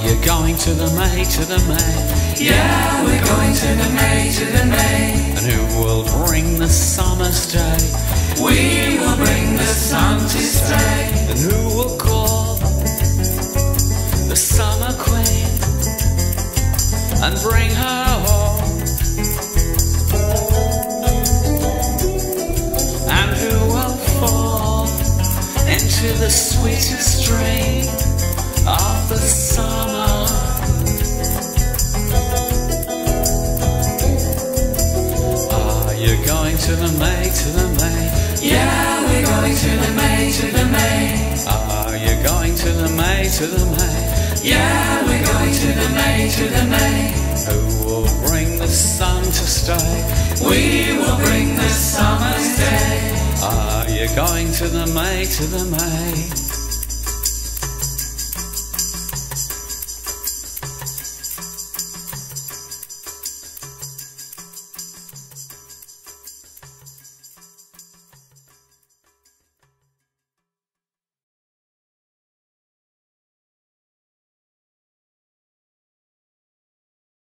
you going to the May, to the May? Yeah, we're going to the May, to the May. And who will bring the summer's day? We will bring the sun to stay. And who will call the summer queen and bring her home? And who will fall into the sweetest dream of the summer? Are you going to the May, to the May? Yeah, we're going to the May, to the May. Are you going to the May, to the May? Yeah, we're going to the May, to the May. Who will bring the sun to stay? We will bring the summer's day. Are you going to the May, to the May?